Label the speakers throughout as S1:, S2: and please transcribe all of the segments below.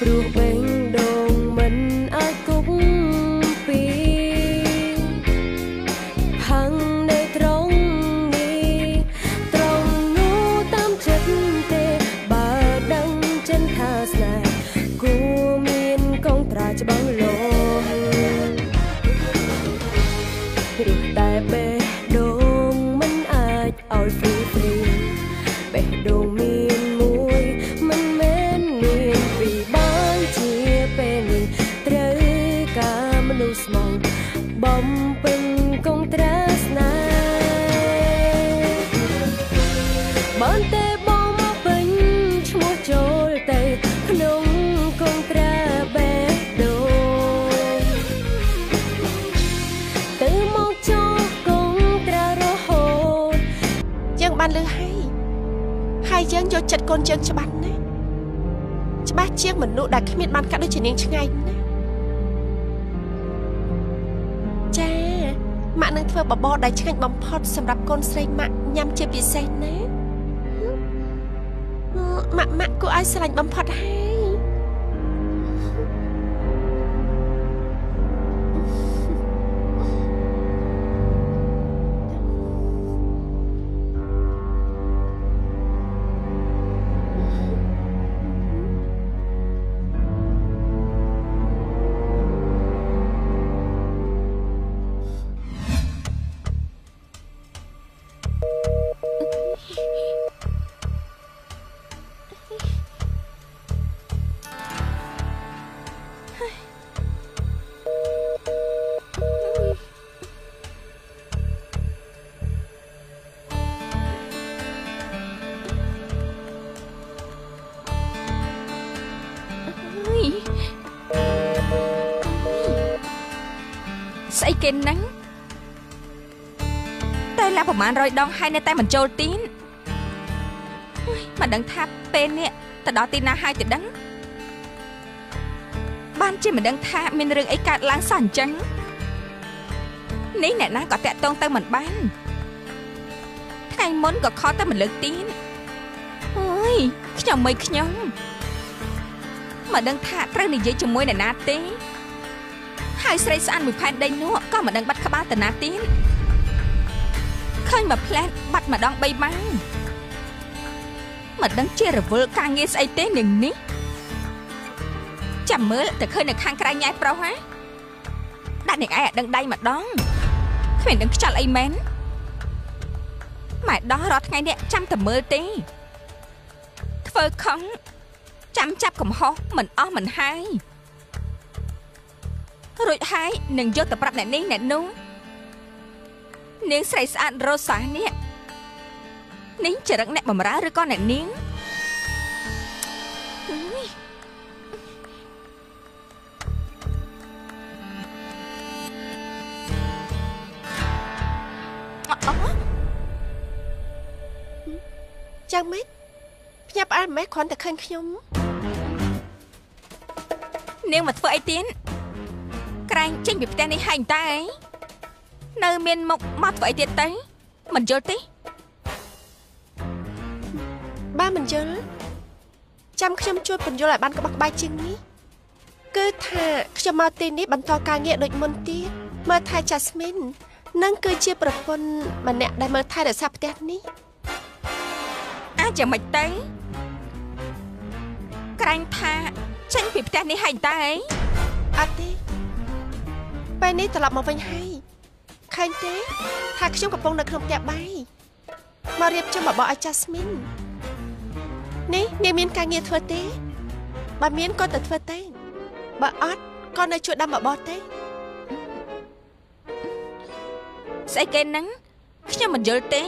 S1: យើងយកចិត្តកូនយើងច្បាស់ណាច្បាស់ជាងមនុស្សដែលគ្មានបានកាត់ដូចជានាងឆ្ងាយណាចាម៉ាក់នឹងធ្វើបបរដែលឆ្ងាញ់បំផុតសម្រាប់កូនស្រីម៉ាក់ញ៉ាំជាពិសេសណាម៉ាក់គួរឲ្យស្រឡាញ់បំផុតហើយស្អីគេហ្នឹងតែឡាប្រហែល100ដងហើយនៅតែមិនចូលទីនមិនដឹងថាពេលនេះទៅដល់ទីណាហើយទៅដឹងបានជាមិនដឹងថាមានរឿងអីកើតឡើងសោះអញ្ចឹងនេះអ្នកណាក៏តាក់ទងទៅមិនបានថ្ងៃមុនក៏ខលទៅមិនលើកទីនអើយខ្ញុំមិនដឹងថាត្រូវនិយាយជាមួយអ្នកណាទេហើយស្រីស្អាតមួយផែនដីនោះក៏មិនដឹងបាត់ក្បាលតាណាទៀតឃើញមកផ្លែតបាត់ម្ដង3ម៉ាំងមិនដឹងជារវល់ការងារស្អីទេនាងនេះចាំមើលតែឃើញនៅខាងក្រៅញ៉ែប្រុសហ៎ដាក់នាងឯងឲ្យដឹងដៃម្ដងគ្មានដឹងខ្ចល់អីមែនម៉ែដោះរាល់ថ្ងៃនេះចាំតែមើលទេធ្វើខំចាំចាប់កំហុសមិនអស់មិនហើយរួចហើយនឹងយកទៅប្រាប់អ្នកនេះអ្នកនោះនាងស្រីស្អាតរ៉ូសានេះនាងចរិតអ្នកបម្រើឬក៏អ្នកនាងចាំម៉េចផ្ញើផ្អើលម៉េចគ្រាន់តែឃើញខ្ញុំនាងមកធ្វើអីទៀតក្រែងចេញពីផ្ទះនេះហើយតើអីនៅមានមុខមកធ្វើអីទៀតទៅមិនយល់ទេបានមិនយល់ចាំខ្ញុំជួយពន្យល់ឲ្យបានក្បោះក្បាយជាងនេះគឺថាខ្ញុំមកទីនេះបន្តការងារដូចមុនទៀតមើលថែ Jasmine នឹងគឺជាប្រពន្ធម្នាក់ដែលមើលថែរក្សាផ្ទះនេះអាចយ៉ាងម៉េចទៅក្រែងថាចេញពីផ្ទះនេះហើយតើអីអត់ទេពេលនេះត្រឡប់មកវិញហើយឃើញទេថាខ្ញុំកំពុងនៅក្នុងផ្ទះបាយមករៀបចំបបរឲ្យ Jasmine នេះនាងមានការងារធ្វើទេបើមានក៏ទៅធ្វើទេបើអត់ក៏នៅជួយដាំបបរទេស្អីគេហ្នឹងខ្ញុំមិនយល់ទេ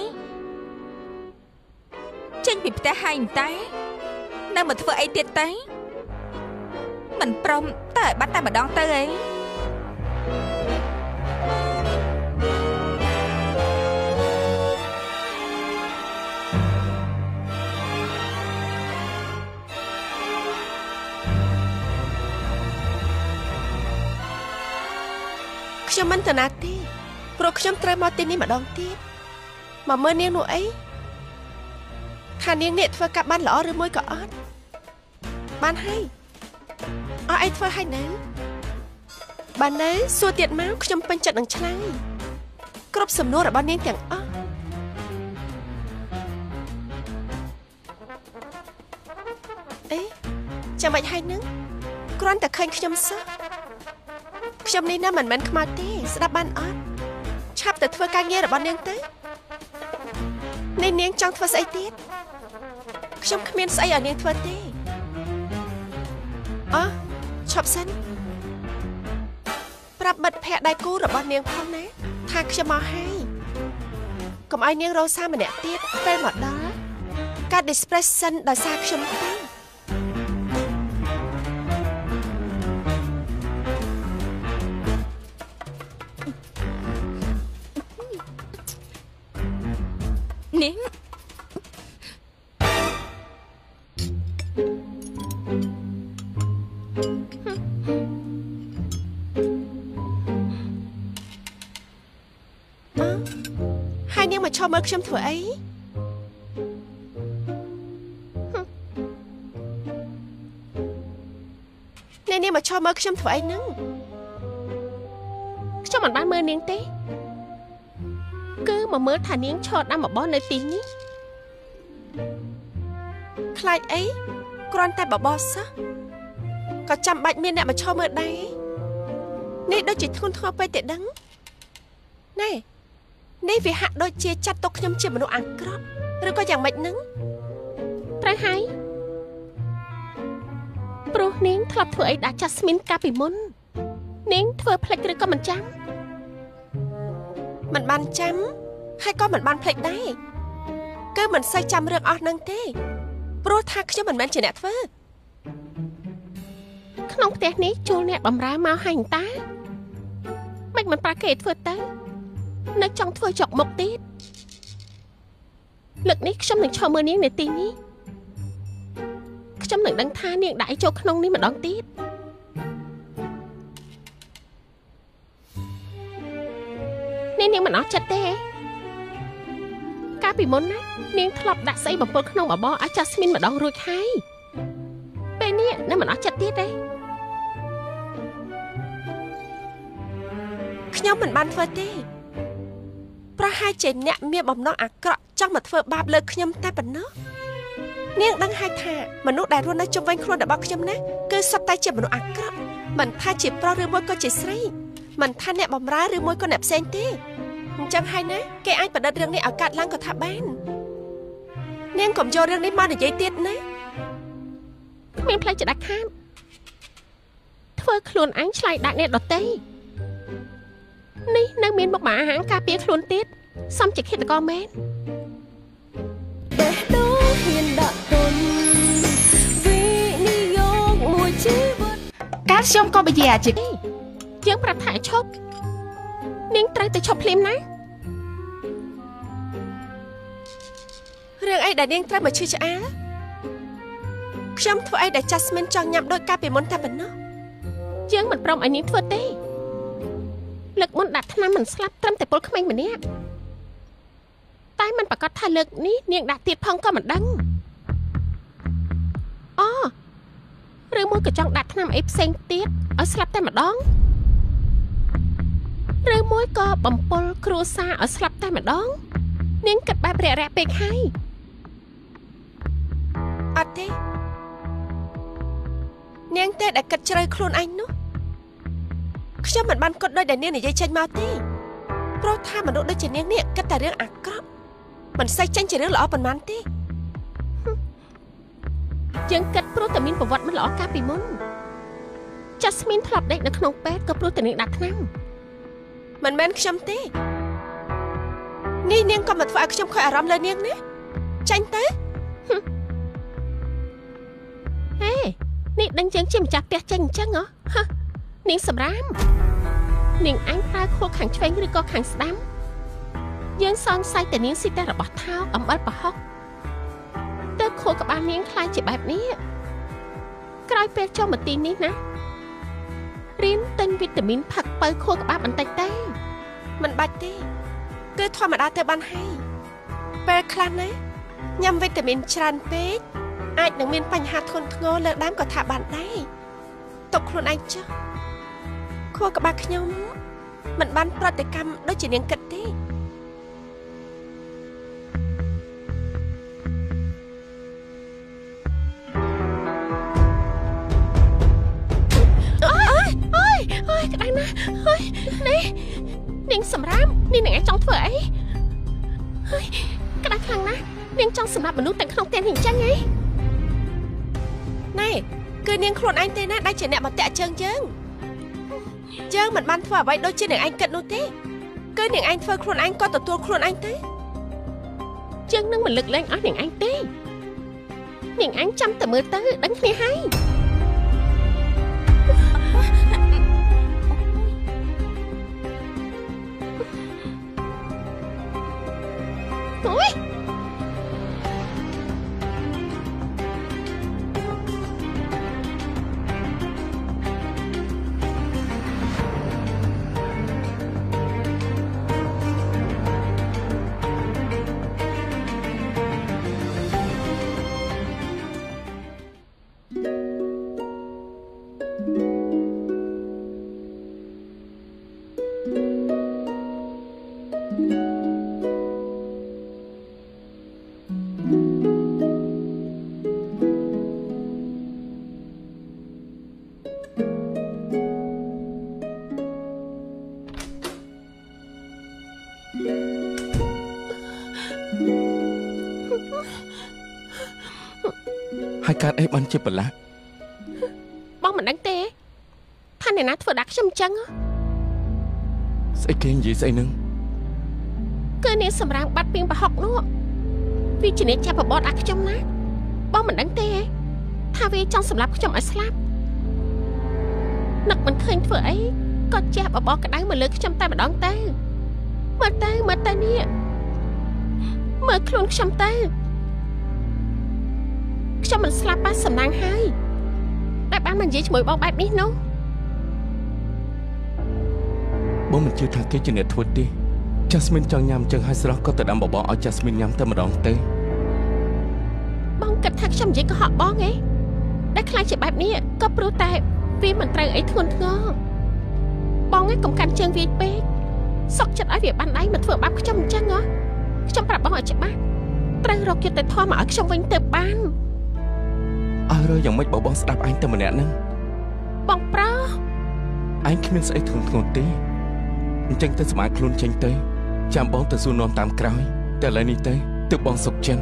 S1: ចេញពីផ្ទះហើយតែនៅមកធ្វើអីទៀតទៅមិនព្រមតើឲ្យបាត់តែម្ដងទៅអីខ្ញុំមិនទៅណាទេព្រោះខ្ញុំត្រូវមកទីនេះម្ដងទៀតមកមើលនាងនោះអីថានាងនេះធ្វើការបានល្អឬមួយក៏អត់បានហើយ ai thôi hay nấy bà nấy xua tiện máu trong bên trận đằng trái cướp sầm nô là bao nhiêu chẳng ấy chẳng vậy hay nứng con ta khơi trong sơ trong này nó mình không ai thế sẽ đáp ban chắp từ thưa ca nghe là bao nhiêu tới nên niên trong thưa say tiết trong miền say ở niên thưa tê chọc sânรับบัดแผลได้กู้หรือบ้านเนียงพ่อนะทางจะมาให้กับไอเนียงโรซ่ามันเนี่ยติดเป็นหมดđóการดิสเพรสชันได้ซากชมตั้งนิ่งชอบเมื่อฉันถอยนี่มาชอบเมื่อฉันถอยนึงชอบมันบ้านเมื่อเนียงเต้cứ mà mới thà niếng cho đâm một bó nơi tiếng níใครấy con tay bảo bò sao có chăm bạch miên nè mà cho mượn đâyนี่đôi chỉ thun thua bay tệ đắng nàyนี่vì hạ đôi chia chặt tóc nhâm chia mà nó ăn cướp rồi có dạng mạch nứng trái hay pro niếng thọp thưa ấy đã Jasmine cà bị môn niếng thưa plek rồi có mình trắng mình ban chấm hay có mình ban plek đấy cứ mình say chăm rừng ọt nâng thế pro thắc cho mình ban chỉ nẹt phơ không té ní chua nẹt bầm ra mau hành tá mình pra kệ phơ tới nó trong thưa chọc một tít lực ní trong đừng cho mưa niếng này tin ní trong đừng đăng tha niếng đại cho không ní mà đón tít nên niếng mà nó chặt thế cá bị môn á niếng thọp đã xây bằng bột không mà bo á Jasmine mà đón rồi hay bên ní nó mà nó chặt tiết đấy nhóm mình ban phơi tê pra hai trẻ nẹm mía bầm nó à cọ trong mặt phơi bạp lời nhâm tay bẩn nó niếng đăng hai thà mà nút đài luôn nói trong vanh khuôn đã bao nhâm nè cứ sắp tay trẻ mà nó à cọ mình tha chỉ pro rư môi có chỉ sấy mình tha nẹm bầm rá rư môi có nẹm sen tê chẳng hay nè cái ai bật đặt riêng này ở cạn lang có thả bán niếng cầm vô riêng này mang được giấy tiết nè miếng plei chỉ đặt ham phơi khuôn ánh lại đặt nẹt đọt têนี่นั่งเมียนบอกหมาหางกาเปียคลุนติดซ้ำจะคิดแต่ก็แม่นเด็กดูเห็นดักตนวินิยมมวยชีวิตการชมก็ไปแย่จิยังประถ่ายชอบนิ่งไตรแต่ชอบเพลมนะเรื่องไอ้ได้นิ่งไตรมาชื่อจะอ้าชมทั่วไอ้ได้จัสมินจองยำโดยกาเปียมนตาเป็นเนาะยังเหมือนปลอมไอ้นิ่งทั่วเต้เลิกมันดัดทำมันสลับทำแต่ปลขมิ้นแบบนี้ใต้มันประกอบทาเลิกนี้เนียงดัดติดพองก็มันดังอ๋อหรือมวยกระจองดัดทำเอฟเซนติดเอาสลับแต่มาดองหรือมวยก็บำปลครูซาเอาสลับแต่มาดองเนียงกัดใบแปรไปให้อัดเต้เนียงเต้ได้กัดเจริญโคลนอันนู้ฉันเหมือนมันกดด้วยแต่เนี่ยในใจฉันมาตีเพราะถ้ามันโดนด้วยฉันเนี่ยก็แต่เรื่องอักกรอบมันใส่ฉันจะเรื่องหล่อเป็นมันตียังกัดโปรตีนประวัติมันหล่อกาปีมุนจัสมินถลอกเด็กในขนมเป็ดก็โปรตีนดัดนั่งมันแม่นฉันตีนี่เนี่ยก็มันฝ่ายฉันคอยอารมณ์เลยเนี่ยนะฉันเต้เฮ้นี่ดังจังชิมจักเปียจังจังเหรอฮะนิ่งสำรามนิ่งอังพลายโคขังช่วยหรือก็ขังสดัมยังซองใส่แต่นิ่งสิแต่ระบาดเท้าอำอัดปะฮอกเตอโคกับบ้านนิ่งคลายจีบแบบนี้กลายเป็นเจ้ามาตีนี้นะรินเต็นวิตามินผักไปโคกับบ้านมันเต้มันบาดเต้เกิดทอมาได้แต่บ้านให้เปรคลานนะยำวิตามินชรันเป็ดอาจหนึ่งมีปัญหาทนงอเลิกด้ามก็ถาบ้านได้ตกខ្លួនឯងចុះខួរក្បាលខ្ញុំមិនបានប្រតិកម្មដូចជានាងគិតទេអើយក្តៅណាស់អើយនេះនាងសម្រាមនេះនាងឯងចង់ធ្វើអីអើយក្តៅខ្លាំងណាស់នាងចង់សម្រាប់មនុស្សទាំងក្នុងផ្ទះនេះអញ្ចឹងហីណែគឺនាងខ្លួនឯងទេណាដែលជាអ្នកមកតាក់ជើងយើងមិនបានធ្វើអ្វីដូចជានាងឯងគិតនោះទេគឺនាងឯងធ្វើខ្លួនឯងក៏ទទួលខ្លួនឯងទៅយើងនឹងមិនលើកលែងអស់នាងឯងទេនាងឯងចាំតែមើលទៅដឹងគ្នាហើយអូយ
S2: ហើយកើតអីបានជាប្រឡាក់
S1: បងមិនដឹងទេថាអ្នកណាធ្វើដាក់ខ្ញុំអញ្ចឹង
S2: ស្អីគេនិយាយស្អីនឹង
S1: គឺនាងសម្រាមបាត់ពីងប្រហុកនោះវាជាអ្នកចាប់បបតដាក់ខ្ញុំណាបងមិនដឹងទេថាវាចង់សម្លាប់ខ្ញុំឲ្យស្លាប់នឹកមិនឃើញធ្វើអីក៏ជះបបក្តៅមកលើខ្ញុំតែម្ដងទៅមើលទៅនេះមើលខ្លួនខ្ញុំទៅខ្ញុំមិនស្លាប់ប៉ះសំណាងហើយតែបានមកនិយាយជាមួយបងបែបនេះនោះ
S2: បងមិនជឿថាគេជាអ្នកធ្វើទេចាស់មីនចង់ញ៉ាំចឹងហើយស្រស់ក៏ទៅដាំបបរឲ្យចាស់មីនញ៉ាំតែម្ដងទៅ
S1: បងគិតថាខ្ញុំនិយាយកុហកបងឯងតែខ្លាចជាបែបនេះក៏ព្រោះតែវាមិនត្រូវអីធ្ងន់ធ្ងរបងឯងកុំកាន់ជើងវាពេកសុកចិត្តឲ្យវាបានដៃមកធ្វើបាបខ្ញុំអញ្ចឹងហ៎ខ្ញុំប្រាប់បងឲ្យច្បាស់ត្រូវរកយុត្តិធម៌មកឲ្យខ្ញុំវិញទៅបាន
S2: អើរើយ៉ាងម៉េចបើបងស្ដាប់អញតែម្នាក់ហ្នឹង
S1: បងប្រុស
S2: អញគ្មានស្អីធ្ងន់ធ្ងរទេអញ្ចឹងទៅសម្អាតខ្លួនចេញទៅចាំបងទៅសួរនាំតាមក្រោយតែឥឡូវនេះទៅទើបបងសុខចិត្ត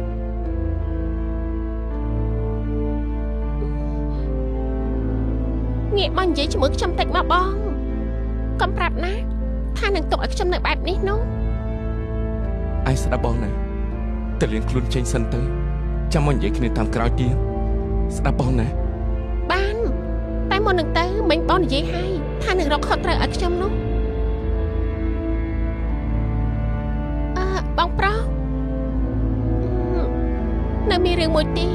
S1: ងាកមកនិយាយជាមួយខ្ញុំតិចមកបងកុំប្រាប់ណាថានឹងទុកឲ្យខ្ញុំនៅបែបនេះនោះ
S2: អញស្ដាប់បងណាទៅលៀងខ្លួនចេញសិនទៅចាំមកនិយាយគ្នាតាមក្រោយទៀតស្ដាប់បងណា
S1: បានតែមុននឹងទៅមិញបងនិយាយឲ្យថានឹងរកខុសត្រូវឲ្យខ្ញុំនោះបងប្រុសនៅមានរឿងមួយទៀត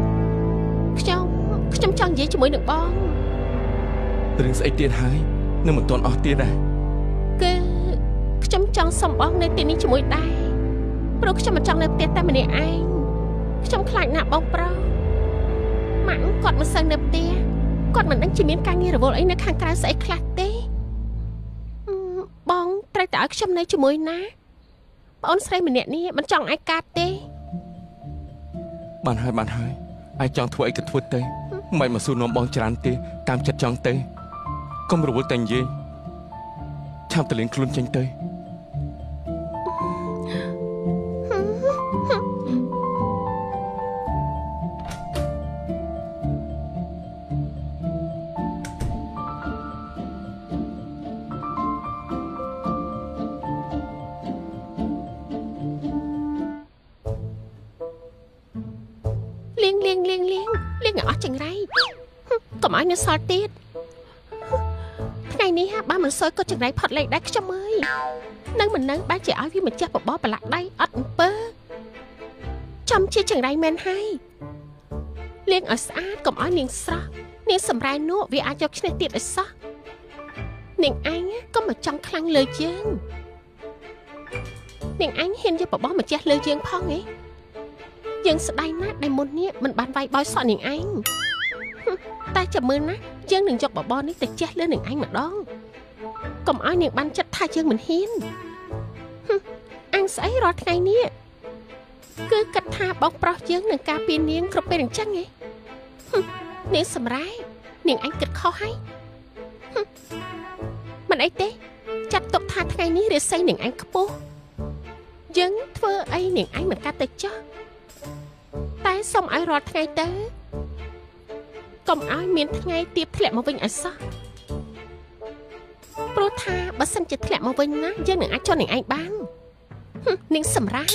S1: ខ្ញុំចង់និយាយជាមួយនឹងបង
S2: រឿងស្អីទៀតហើយនឹងមិនទាន់អស់ទៀតដែរ
S1: គឺខ្ញុំចង់សុំបងនៅទីនេះជាមួយដែរព្រោះខ្ញុំមិនចង់នៅផ្ទះតែម្នាក់ឯងខ្ញុំខ្លាចណាស់បងប្រុសម៉ាក់គាត់មិនសូវនៅផ្ទះគាត់មិនដឹងជាមានការងាររវល់អីនៅខាងក្រៅស្អីខ្លះទេបងត្រូវតែឲ្យខ្ញុំនៅជាមួយណាបងអូនស្រីម្នាក់នេះមិនចង់ឯកាត់ទេ
S2: បានហើយឯងចង់ធ្វើអីក៏ធ្វើទៅមិនមកសួរនាំបងច្រើនទេតាមចិត្តចង់ទៅកុំរវល់តែនិយាយឆាប់ទៅលៀងខ្លួនចេញទៅ
S1: លៀងអស់ចង្រៃកុំឲ្យនៅសល់ទៀតថ្ងៃនេះបើមិនសយក៏ចង្រៃផុតលេខដែរខ្ញុំអើយនឹងមិននៅបែរជាឲ្យវាម្ចាស់បបរប្រឡាក់ដៃអត់អំពើចំជាចង្រៃមែនហើយលៀងឲ្យស្អាតកុំឲ្យនាងស្រស់នាងសម្រែនោះវាអាចយកឈ្នះទៀតឲ្យសោះនាងឯងក៏មកចង់ខ្លាំងលើយើងនាងឯងហ៊ានយកបបរម្ចាស់លើយើងផងឯងយើងស្ដាយណាស់ដែលមុននេះមិនបានវាយបោយសក់នាងឯងតែចាំមើលណា Dân đừng chọc bỏ bò ní ta chết lên đừng anh mà đó. Còn ai nàng bắn chất tha dân mình hiên. Anh sẽ rồi ngày nè. Cứ cắt tha bóng pro dân đừng ca pin niên khóc bên đừng chăng nghe. Niên sầm rái. Niên anh kịch khó hay. Mình ấy tế. Chặt tục tha ngày ní để xây niên anh cấp bố. Dân thơ ấy niên anh mình ca tịch cho. Tại xong ai rồi ngày tới. Còn ai miền ngày tiếp thẹn mà vinh ở sao. Pro tha bà sân chỉ thẹn mà vinh á. Dân đừng ai cho niên anh bán. Niên sầm rái.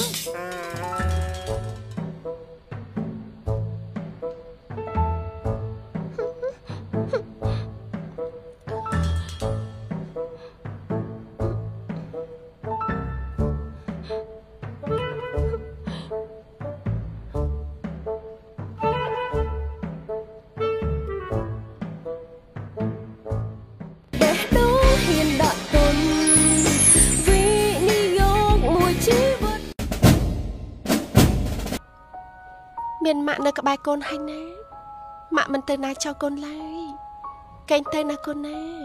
S1: Miền mạ nơi các bài côn hay nè. Mạ mình từ nay cho côn lại. Kênh tên là côn nè.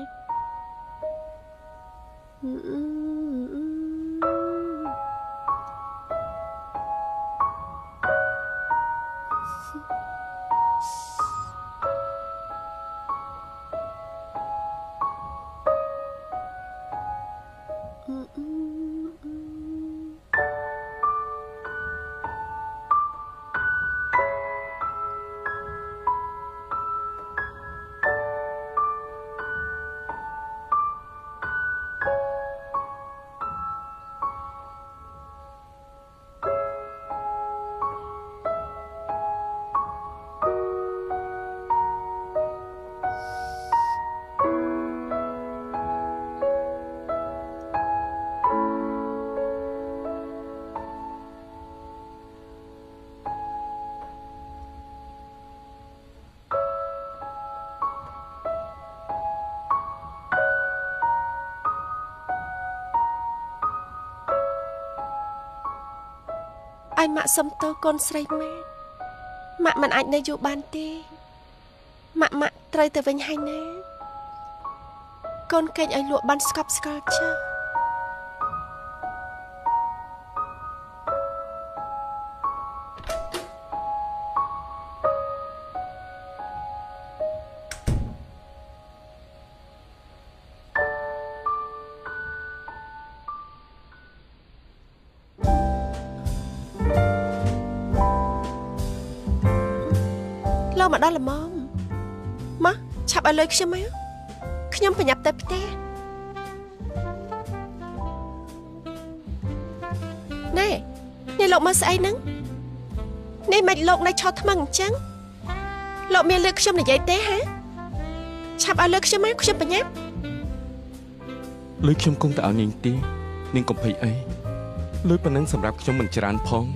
S1: Anh mạ xâm tơ con srei mẹ. Mạ mình anh đây dù bàn tê. Mạ trời từ vinh hay nè. Con kênh anh lụa ban scop sculpture. Mà đó là mom. Má, chạp ở lời khuyên mấy. Khuyên phải nhập tới bế. Nè, nè lộn mà sẽ nâng. Nè mạch lộn này cho thầm bằng chăng. Lộn miền lời khuyên này dạy tế hả. Chạp ở lời khuyên mấy khuyên phải nhập.
S2: Lời khuyên công tạo nhìn tí. Nên cũng phải ấy. Lời bà nâng xâm rạp khuyên mình tràn phong.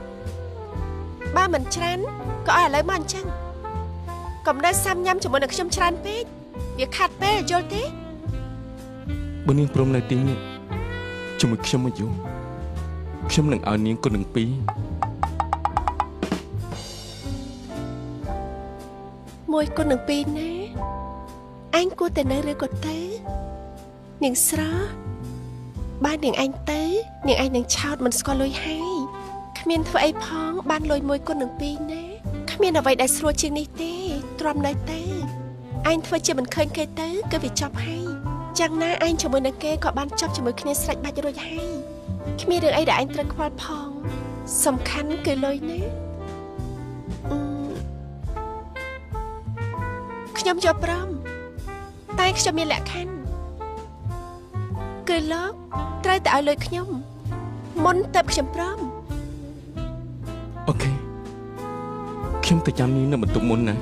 S1: Ba mình tràn. Có ai lấy mà chăng. Còn đây xăm nhăm cho mọi người trong tràn bếp. Việc khát bếp là dô thế.
S2: Bên yên prom này tiếng cho mình khuyên mà dù. Khuyên nâng ảo niên con nâng bí.
S1: Môi con nâng bí nè. Anh cô tên nơi rơi của tế. Niềng sơ. Ba niềng anh tế. Niềng anh nâng chào mình có lôi hay. Khamiên thua ấy phong. Ban lôi môi con nâng bí nè. Khamiên ở vậy đại srua chương này tế. Trộm nơi tế. Anh thua chưa mình khơi kê tế. Cứ việc chọc hay. Chẳng na anh cho mình nâng kê. Có ban chọc cho mình khuyên sạch bạch rồi hay. Khamiên đường ấy đã anh trật khoa phong. Sầm khăn cười lôi nè. Khuyên cho prom. Tay cho mình lạ khăn. Cười lót. Trai tạo lời khuyên. Môn tập khuyên prom.
S2: Ok. Khuyên ta chăm ní nó mình tụng môn nè.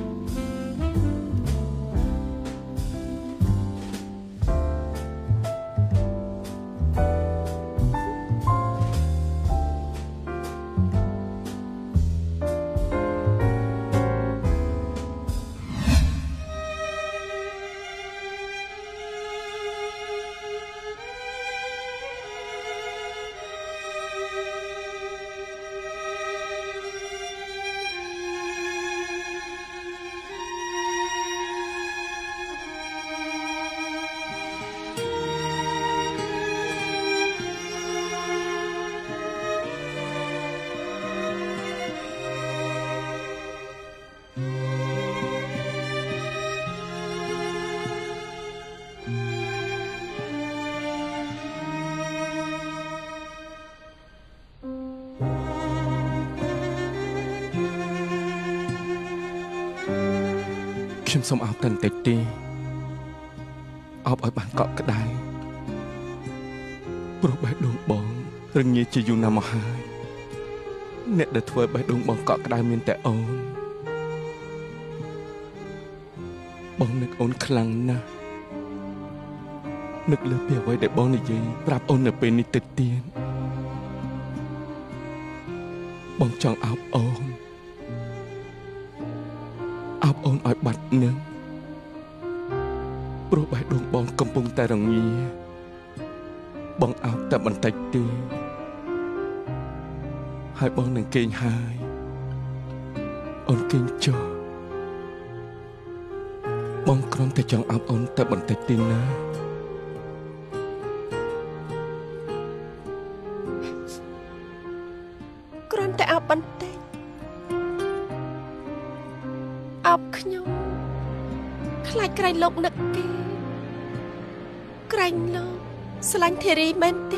S2: ខ្ញុំសូមអោបតែបន្តិចទេអោបឲ្យបានកក់ក្ដៅព្រោះបេះដូងបងរងាជាយូរណាស់មកហើយអ្នកដែលធ្វើបេះដូងបងកក់ក្ដៅមានតែអូនបងនឹកអូនខ្លាំងណាស់នឹកលើពីអ្វីដែលបងនិយាយប្រាប់អូននៅពេលនេះទៅទៀតបងចង់អោបអូនឲ្យបាត់នឹងព្រោះបេះដូងបងកំពុងតែរងាបងអោបតែបន្តិចទេហើយបងនឹងគេងហើយអូនគេងចុះបងគ្រាន់តែចង់អោបអូនតែបន្តិចទេណា
S1: គ្រាន់តែអោបបន្តិចអោបខ្ញុំខ្លាចក្រែងលោកនឹកគេក្រែងលោកស្រឡាញ់ធីរីមែនទេ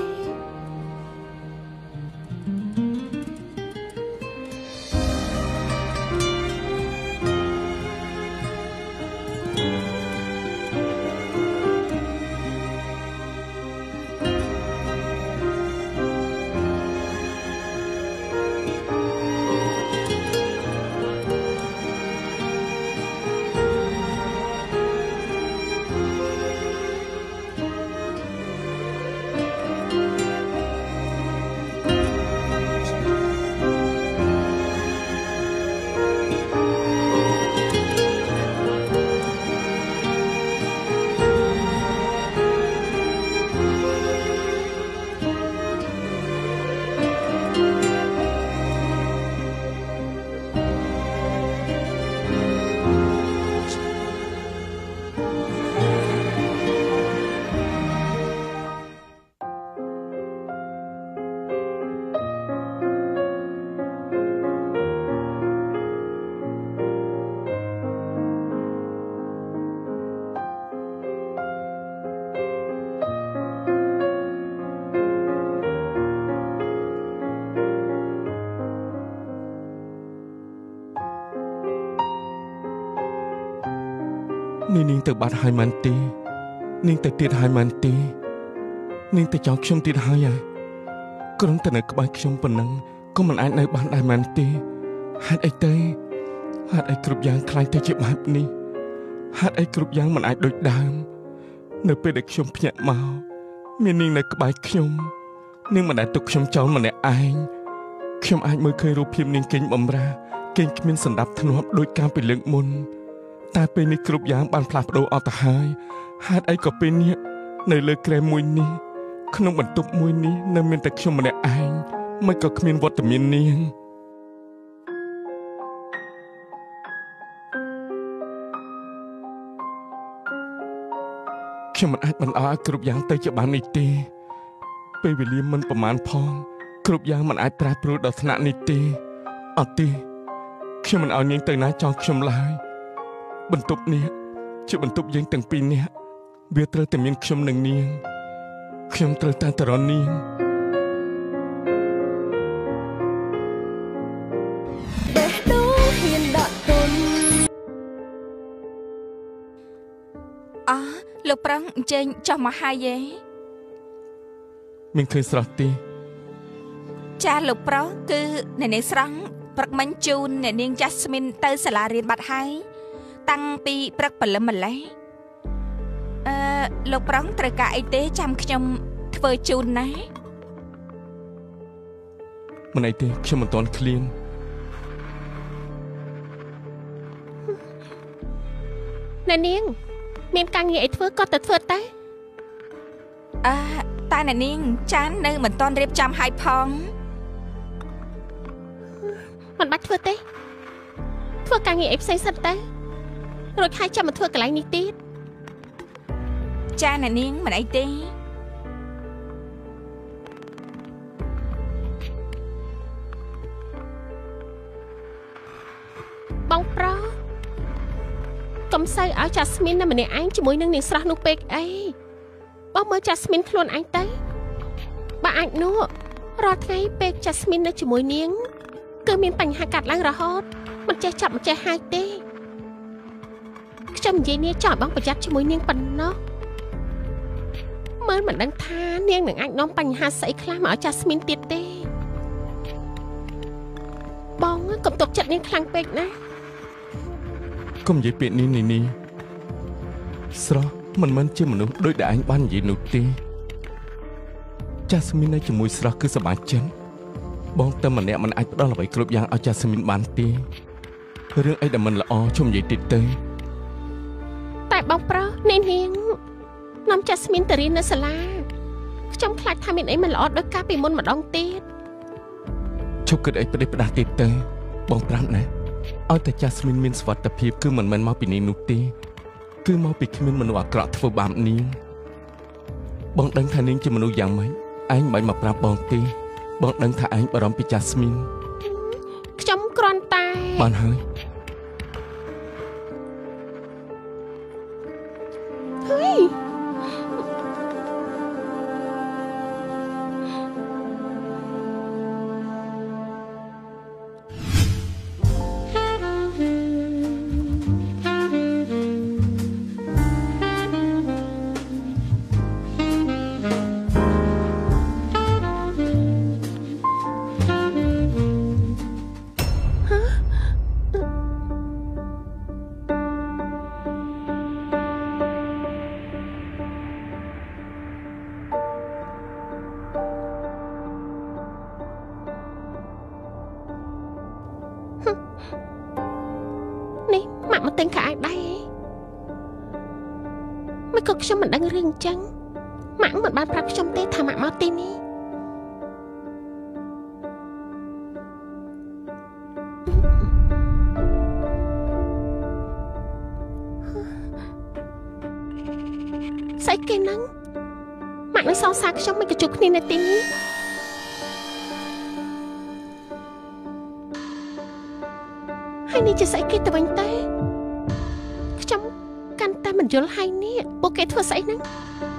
S2: នាងទៅបាត់ហើយមិនទេនាងទៅទៀតហើយមិនទេនាងទៅចង់ខ្ញុំទៀតហើយគ្រាន់តែនៅក្បែរខ្ញុំប៉ុណ្ណឹងក៏មិនអាចនៅបានដែរមិនទេហេតុអីទៅហេតុអីគ្រប់យ៉ាងខ្លាចទៅជាបែបនេះហេតុអីគ្រប់យ៉ាងមិនអាចដូចដើមនៅពេលដែលខ្ញុំភ្ញាក់មកមាននាងនៅក្បែរខ្ញុំនាងមិនដែលទុកខ្ញុំចោលម្នាក់ឯងខ្ញុំអាចមើលឃើញរូបភាពនាងគេងបំរើគេងគ្មានសណ្ដាប់ធ្នាប់ដូចកាលពីលើកមុនតែពេលនេះគ្រប់យ៉ាងបានផ្លាស់ប្ដូរអស់ទៅហើយហេតុអីក៏ពេលនេះនៅលើក្រែមមួយនេះក្នុងបន្ទប់មួយនេះនៅមានតែខ្ញុំម្នាក់ឯងមិនក៏គ្មានវត្តមាននាងខ្ញុំមិនអាចបណ្ដោះឲ្យគ្រប់យ៉ាងទៅជាបាននេះទេពេលវេលាមិនប្រមាណផងគ្រប់យ៉ាងមិនអាចប្រែប្រួលដល់ថ្នាក់នេះទេអត់ទេខ្ញុំមិនឲ្យនាងទៅណាចង់ខ្ញុំឡើយបន្ទប់នេះជាបន្ទប់យើងទាំងពីរនាក់វាត្រូវតែមានខ្ញុំនិងនាងខ្ញុំត្រូវតែទៅរកនាង
S1: បេះដូងហ៊ានដកទុន
S3: លោកប្រឹងអញ្ជើញចុះមកហើយឯង
S2: មានឃើញស្រស់ទេ
S3: ចាលោកប្រុសគឺអ្នកនាងស្រង់ព្រឹកមិញជូនអ្នកនាងចាស់ស្មីនទៅសាលារៀនបាត់ហើយតាំងពីព្រឹកព្រលឹមម្លេះលោកប្រឹងត្រូវការអីទេចាំខ្ញុំធ្វើជូនណា
S2: មិនអីទេខ្ញុំមិនទាន់ឃ្លាន
S1: អ្នកនាងមានការងារអីធ្វើក៏ទៅធ្វើតែ
S3: តែអ្នកនាងចាននៅមិនទាន់រៀបចំឲ្យផង
S1: មិនបាច់ធ្វើទេធ្វើការងារអីផ្សេងសិនទៅរួចហើយចាំមកធ្វើកន្លែងនេះទៀត
S3: ចាអ្នកនាងមិនអីទេ
S1: បងប្រុសកុំសូវឲ្យចាស់ស្មីននៅម្នាក់ឯងជាមួយនឹងនាងស្រស់នោះពេកអីបងមើលចាស់ស្មីនខ្លួនឯងទៅបើអាចនោះរាល់ថ្ងៃពេកចាស់ស្មីននៅជាមួយនាងគឺមានបញ្ហាកាត់ឡើងរហូតមិនចេះចាប់មិនចេះហាយទេខ្ញុំនិយាយនេះចង់បងប្រយ័ត្នជាមួយនាងប៉ុណ្ណោះមើលមិនដឹងថានាងនឹងអាចនាំបញ្ហាស្អីខ្លះមកឲ្យចាស់ស្មីនទៀតទេបងកុំទុកចិត្តនាងខ្លាំងពេកណា
S2: កុំនិយាយពាក្យនេះនេះស្រស់មិនមែនជាមនុស្សដូចដែលឯងបាននិយាយនោះទេចាស់ស្មីននៅជាមួយស្រស់គឺសប្បាយចិត្តបងតែម្នាក់មិនអាចផ្ដល់អ្វីគ្រប់យ៉ាងឲ្យចាស់ស្មីនបានទេរឿងអីដែលមិនល្អជុំនិយាយតិចទៅ
S1: តែបងប្រុសនាងនាំចាស់ស្មីនទៅរៀននៅសាលាខ្ញុំខ្លាចថាមានអីមិនល្អដោយការពីមុនម្ដងទៀត
S2: ជប់គិតអីផ្ដេសផ្ដាស់ទៀតទៅបងប្រាប់ណាឲ្យតែចាស់ស្មីនមានសុវត្ថិភាពគឺមិនមែនមកពីនាងនោះទេគឺមកពីគ្មានមនុស្សអាក្រក់ធ្វើបាបនាងបងដឹងថានាងជាមនុស្សយ៉ាងម៉េចឯងមិនមកប្រាប់បងទេបងដឹងថាឯងបារម្ភពីចាស់ស្មីន
S1: ខ្ញុំគ្រាន់តែ
S2: បានហើយ
S1: ខ្ញុំមិនដឹងរឿងអញ្ចឹងម៉ាក់មិនបានប្រាប់ខ្ញុំទេថាម៉ាក់មកទីនេះស្អីគេហ្នឹងម៉ាក់នឹងសងសាខ្ញុំមិនក៏ជួបគ្នានៅទីនេះហើយនេះជាស្អីគេទៅវិញទេខ្ញុំកាន់តែមិនយល់ហើយនេះពួកគេធ្វើស្អីហ្នឹង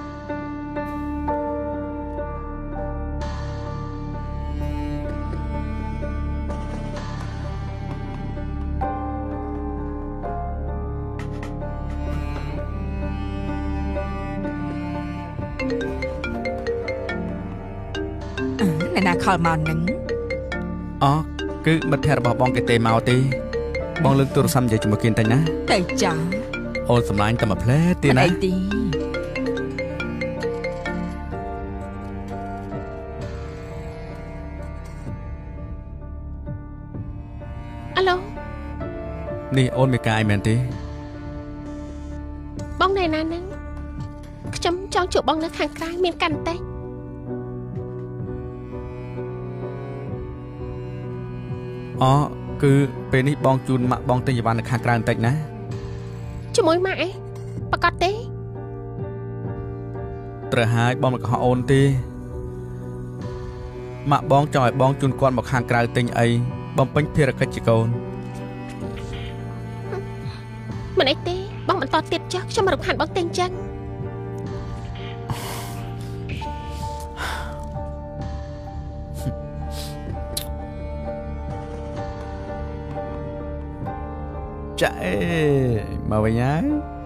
S3: អ្នកណាខលមកហ្នឹង
S4: អូគឺមិត្តភក្តិរបស់បងគេទេមកទេបងលើកទូរស័ព្ទនិយាយជាមួយគេតែណា
S3: តែចា
S4: អូនសម្លាញ់តែមួយផ្លែទៀតណា
S1: អាឡូ
S4: នេះអូនមានការអីមែនទេ
S1: បងណែណាហ្នឹងខ្ញុំចង់ជួបបងនៅខាងក្រៅមានកាន់តែ
S4: អូគឺពេលនេះបងជូនម៉ាក់បងទិញអីវ៉ាន់នៅខាងក្រៅបន្តិចណា
S1: ជាមួយម៉ាក់អីប្រកាសទេ
S4: ត្រូវហើយបងមិនកុហកអូនទេម៉ាក់បងចង់ឲ្យបងជូនគាត់មកខាងក្រៅទិញអីបំពេញភារកិច្ចជាកូន
S1: មិនអីទេបងបន្តទៀតចុះខ្ញុំរំខានបងទិញចឹង
S4: ចាអេមកវិញហើយ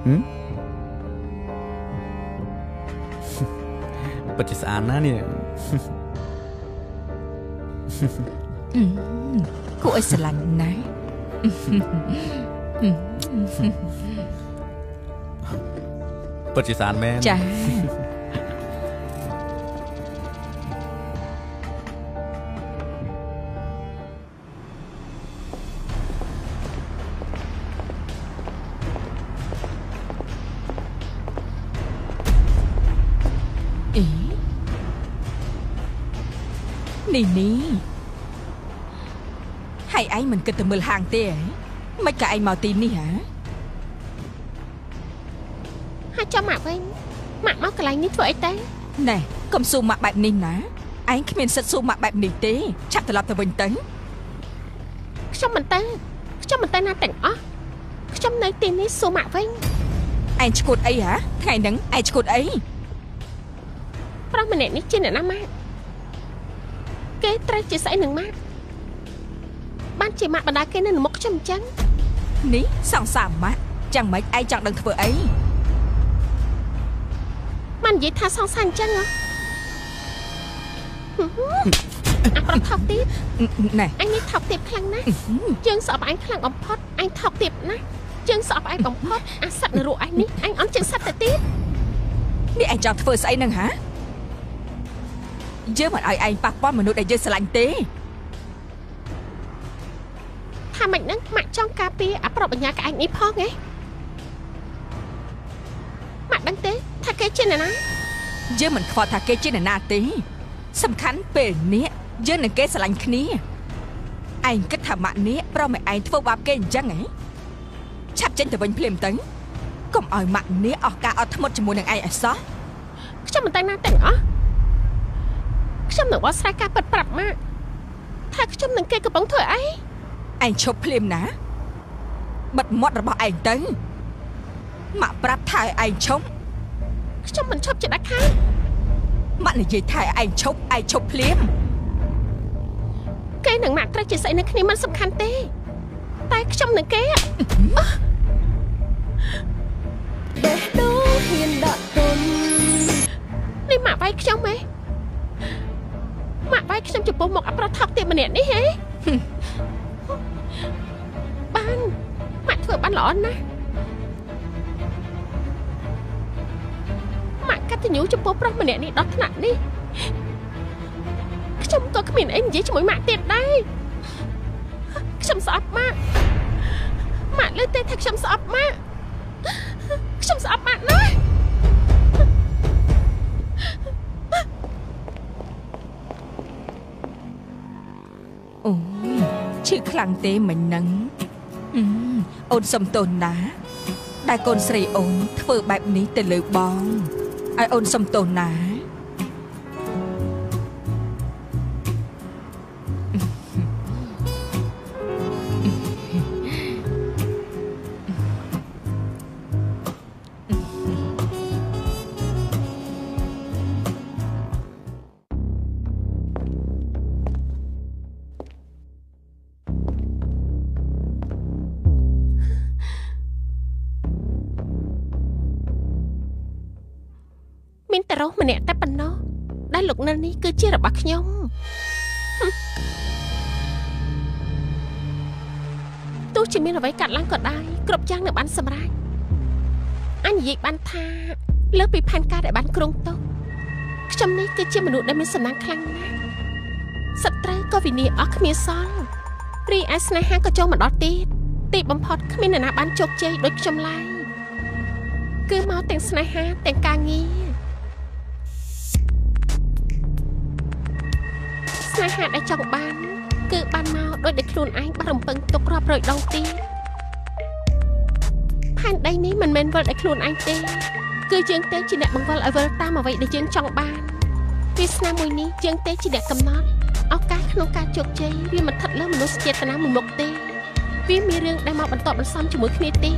S4: ពិតជាស្អាតណាស់នេះ
S3: គួរឲ្យស្រឡាញ់ណាស់
S4: ពិតជាស្អាតមែន
S3: ចានេះហើយឯងមិនគិតទៅមើលហាងទេហ៎មិនក៏ឯងមកទីនេះហ៎
S1: ហើយចាំម៉ាក់វិញម៉ាក់មកកន្លែងនេះធ្វើអីទេ
S3: ណែកុំសួរម៉ាក់បែបនេះណាឯងគ្មានសិទ្ធិសួរម៉ាក់បែបនេះទេឆាប់ត្រឡប់ទៅវិញទៅ
S1: ខ្ញុំមិនទៅណាទាំងអស់ខ្ញុំនៅទីនេះសួរម៉ាក់វិញ
S3: ឯងឈួតអីហ៎ថ្ងៃហ្នឹងឯងឈួតអី
S1: ប្រុសម្នាក់នេះជាអ្នកណាម៉ាក់គេត្រូវជាស្អីនឹងម៉ាក់បានជាម៉ាក់បណ្ដាគេនៅមុខខ្ញុំអញ្ចឹង
S3: នេះសង្សារម៉ាក់ chẳng mấy ai chẳng đừngធ្វើអី
S1: มันនិយាយថាសងសាអញ្ចឹងហ៎អាប្រថោកទៀត
S3: ណែ
S1: អញនេះថោកទៀតខ្លាំងណាស់ជើងស្អប់អញខ្លាំងបំផុតអញថោកទៀតណាស់ជើងស្អប់អញបំផុតអាសត្វនរកអញនេះអញអន់ជើងសត្វទៅទៀត
S3: នេះឯងចង់ធ្វើស្អីនឹងហ៎យើងមិនឲ្យឯងប៉ះពាល់មនុស្សដែលយើងស្រឡាញ់ទេ
S1: ថាម៉េចហ្នឹងម៉ាក់ចង់ការពារអាប្រុសបញ្ញាក្អែកនេះផងហ៎ម៉ាក់ដឹងទេថាគេជាអ្នកណា
S3: យើងមិនខ្វល់ថាគេជាអ្នកណាទេសំខាន់ពេលនេះយើងនឹងគេស្រឡាញ់គ្នាឯងគិតថាម៉ាក់នេះប្រមឯងធ្វើបាបគេអញ្ចឹងហ៎ឆាប់ចេញទៅវិញភ្លាមទៅកុំឲ្យម៉ាក់នេះអស់ការអត់ធ្មត់ជាមួយនឹងឯងអសោះ
S1: ខ្ញុំមិនតែណាទាំងអស់ខ្ញុំនឹងបោះស្រាយការពិតប្រាប់ម៉ាក់ថាខ្ញុំនឹងគេកំពុងធ្វើអី
S3: ឯងឈប់ភ្លាមណាបិទមាត់របស់ឯងទៅម៉ាក់ប្រាប់ថាឯងឈប់
S1: ខ្ញុំមិនឈប់ជាដាច់ខាត
S3: ម៉ាក់និយាយថាឯងឈប់ភ្លាម
S1: គេនឹងម៉ាក់ត្រូវជាស្អីនៅគ្នាមិនសំខាន់ទេតែខ្ញុំនឹងគេបេះដូងហ៊ានដកទុននេះម៉ាក់វាយខ្ញុំហ៎ម៉ាក់វាយខ្ញុំចំពោះមុខអាប្រុសថោកទៀតម្នាក់នេះហ៎បានម៉ាក់ធ្វើបានល្អណាស់ម៉ាក់កតញ្ញូចំពោះប្រុសម្នាក់នេះដល់ថ្នាក់នេះខ្ញុំក៏គ្មានអីនិយាយជាមួយម៉ាក់ទៀតដែរខ្ញុំស្អប់ម៉ាក់ម៉ាក់លើទេថាខ្ញុំស្អប់ម៉ាក់ខ្ញុំស្អប់ម៉ាក់ណាស់
S3: អូយឈឺខ្លាំងទេមិញហ្នឹងអូនសំទោសណាដែលកូនស្រីអូនធ្វើបែបនេះទៅលើបងឲ្យអូនសំទោសណា
S1: មានតែរោសម្នាក់តែប៉ុណ្ណោះដែលលោកនៅនេះគឺជារបស់ខ្ញុំទោះជាមានអ្វីកាត់ឡើងក៏ដោយគ្រប់យ៉ាងនៅបានសម្រេចអញនិយាយបានថាលើពីផែនការដែលបានគ្រោងទុកខ្ញុំនេះគឺជាមនុស្សដែលមានសំណាងខ្លាំងណាស់សត្រូវក៏វិនាសអស់គ្មានសល់រីឯស្នេហាក៏ចូលមកដល់ទៀតទីបំផុតគ្មាននរណាបានជោគជ័យដូចខ្ញុំឡើយគឺមកទាំងស្នេហាទាំងការងារស្នេហាដែលចង់បានគឺបានមកដោយតែខ្លួនឯងបានរំពឹងទុករាប់រយដងទៀតផែនដីនេះមិនមែនវិលដោយខ្លួនឯងទេគឺយើងទេជាអ្នកបង្វិលឲ្យវិលតាមអ្វីដែលយើងចង់បានវាសនាមួយនេះយើងទេជាអ្នកកំណត់ឱកាសក្នុងការជោគជ័យវាមិនស្ថិតលើមនុស្សចេតនាមួយមុខទេវាមានរឿងដែលមកបន្តបន្សំជាមួយគ្នាទេ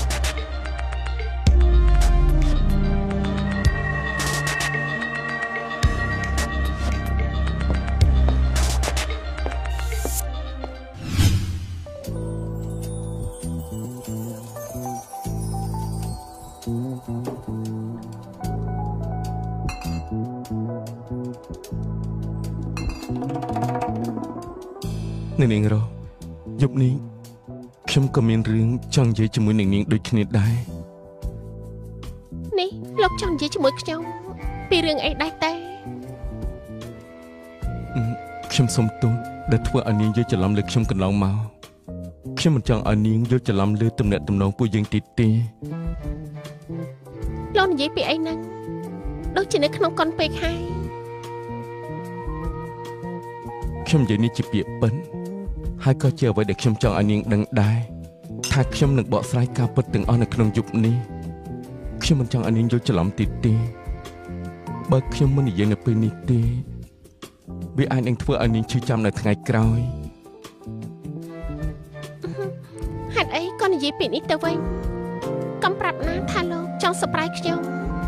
S2: នាងរស់យប់នេះខ្ញុំក៏មានរឿងចង់និយាយជាមួយនាងដូចគ្នាដែរ
S1: នេះលោកចង់និយាយជាមួយខ្ញុំពីរឿងអីដែរតែ
S2: ខ្ញុំសុំទោសដែលធ្វើឲ្យនាងយល់ច្រឡំលើខ្ញុំកន្លងមកខ្ញុំមិនចង់ឲ្យនាងយល់ច្រឡំលើទំនាក់ទំនងពួកយើងទៀតទេ
S1: លោកនិយាយពីអីហ្នឹងដូចជានៅក្នុងកុនពេកហើយ
S2: ខ្ញុំនិយាយនេះជាពាក្យពិតហើយក៏ជាអ្វីដែលខ្ញុំចង់ឲ្យនាងដឹងដែរថាខ្ញុំនឹងបកស្រាយការពិតទាំងអស់នៅក្នុងយប់នេះខ្ញុំមិនចង់ឲ្យនាងយល់ច្រឡំទៀតទេបើខ្ញុំមិននិយាយនៅពេលនេះទេវាអាចនឹងធ្វើឲ្យនាងឈឺចាំនៅថ្ងៃក្រោយ
S1: ហេតុអីក៏និយាយពាក្យនេះទៅវិញកុំប្រាប់ណាថាលោកចង់សប្រៃខ្ញុំ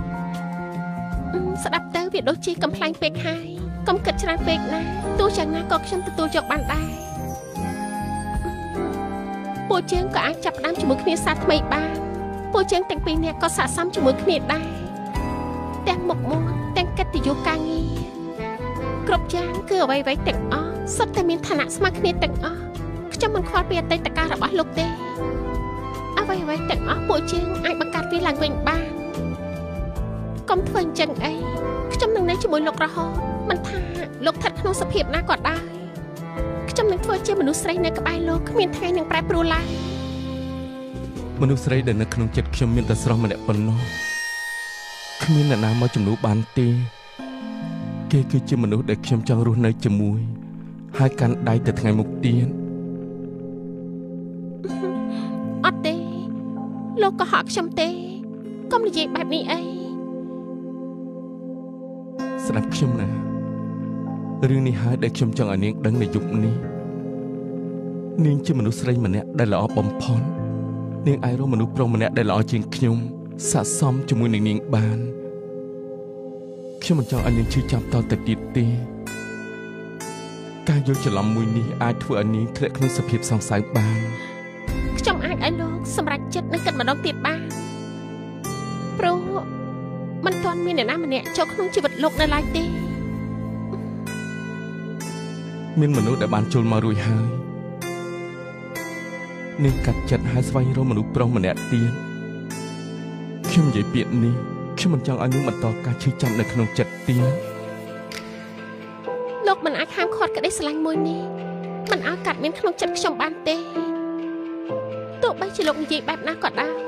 S1: ស្ដាប់ទៅវាដូចជាកំ pl ាញ់ពេកហើយកុំគិតច្រើនពេកណាទោះយ៉ាងណាក៏ខ្ញុំទទួលយកបានដែរពួកយើងក៏អាចចាប់ផ្ដើមជាមួយគ្នាសាថ្មីបានពួកយើងទាំងពីរនាក់ក៏ស័ក្តិសមជាមួយគ្នាដែរទាំងមុខមាត់ទាំងកិត្តិយសការងារគ្រប់យ៉ាងគឺអ្វីៗទាំងអស់សុទ្ធតែមានឋានៈស្មើគ្នាទាំងអស់ខ្ញុំមិនខ្វល់ពីអតីតកាលរបស់លោកទេអ្វីៗទាំងអស់ពួកយើងអាចបង្កើតវាឡើងវិញបានកុំធ្វើអញ្ចឹងអីខ្ញុំនឹងនៅជាមួយលោករហូតមិនថាលោកស្ថិតក្នុងសភាពណាក៏ដោយខ្ញុំនឹងធ្វើជាមនុស្សស្រីនៅក្បែរលោកគ្មានថ្ងៃនឹងប្រែប្រួលឡើយ
S2: មនុស្សស្រីដែលនៅក្នុងចិត្តខ្ញុំមានតែស្រស់ម្នាក់ប៉ុណ្ណោះគ្មានអ្នកណាមកជំនួសបានទេគេគឺជាមនុស្សដែលខ្ញុំចង់រស់នៅជាមួយហើយកាន់ដៃទៅថ្ងៃមុខទៀត
S1: អត់ទេលោកក៏ហកខ្ញុំទេកុំនិយាយបែបនេះអី
S2: ស្ដាប់ខ្ញុំណារឿងនេះហើយដែលខ្ញុំចង់ឲ្យនាងដឹងនៅយប់នេះនាងជាមនុស្សស្រីម្នាក់ដែលល្អបំផុតនាងអាចរកមនុស្សប្រុសម្នាក់ដែលល្អជាងខ្ញុំស័ក្តិសមជាមួយនឹងនាងបានខ្ញុំមិនចង់ឲ្យនាងឈឺចាប់តទៅទៀតទេការយល់ច្រឡំមួយនេះអាចធ្វើឲ្យនាងធ្លាក់ក្នុងសភាពសង្ស័យបាន
S1: ខ្ញុំអាចឲ្យលោកសម្រេចចិត្តនឹងគិតម្ដងទៀតបានព្រោះមិនទាន់មានអ្នកណាម្នាក់ចូលក្នុងជីវិតលោកនៅឡើយទេ
S2: មានមនុស្សដែលបានចូលមករួចហើយនាងកាត់ចិត្តហើយស្វែងរកមនុស្សប្រុសម្នាក់ទៀតខ្ញុំនិយាយពាក្យនេះខ្ញុំមិនចង់ឲ្យនាងបន្តការឈឺចាប់នៅក្នុងចិត្តទៀត
S1: លោកមិនអាចហាមឃាត់ក្តីស្រឡាញ់មួយនេះមិនឲ្យកាត់មានក្នុងចិត្តខ្ញុំបានទេទោះបីជាលោកនិយាយបែបណាក៏ដោយ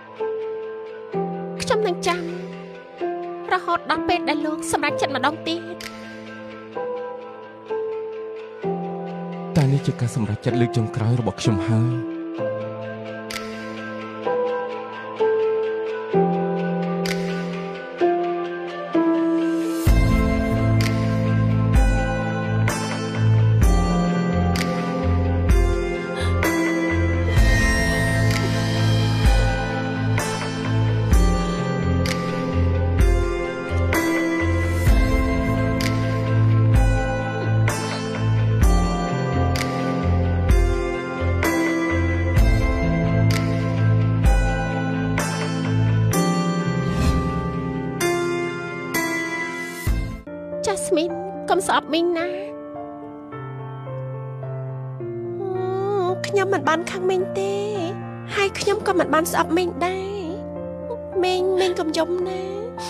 S1: ខ្ញុំនឹងចាំរហូតដល់ពេលដែលលោកសម្រេចចិត្តម្ដងទៀត
S2: តែនេះជាការសម្រេចចិត្តលើកចុងក្រោយរបស់ខ្ញុំហើយ
S1: កុំស្អប់មីងណាខ្ញុំមិនបានខាងមីងទេហើយខ្ញុំក៏មិនបានស្អប់មីងដែរមីងកុំយំណា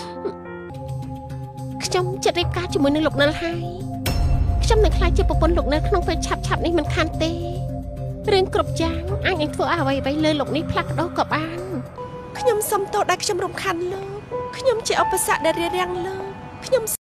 S1: ខ្ញុំចិត្តរៀបការជាមួយនឹងលោកនិលហើយខ្ញុំនឹងខ្លាចជាប្រពន្ធលោកនិលក្នុងពេលឆាប់នេះមិនខានទេរឿងគ្រប់យ៉ាងអាចនឹងធ្វើឲ្យអ្វីលើលោកនេះផ្លាស់ប្ដូរក៏បានខ្ញុំសុំទោសដែលខ្ញុំរំខានលោកខ្ញុំជាឧបសគ្គដែលរារាំងលោកខ្ញុំ